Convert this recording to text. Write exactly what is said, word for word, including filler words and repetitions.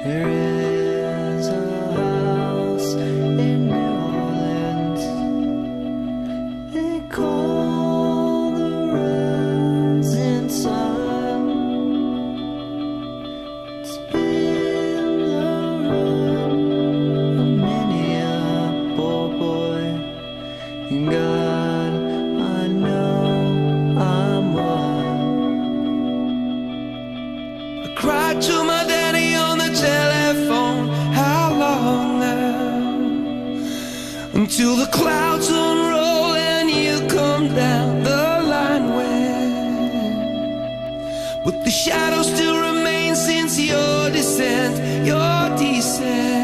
There is a house in New Orleans they call the rising sun. It's been the run of many a poor boy. In God I know I'm one. I cried to my daddy on the telephone. How long now? Until the clouds unroll and you come down the line when. But the shadow still remains since your descent, your descent.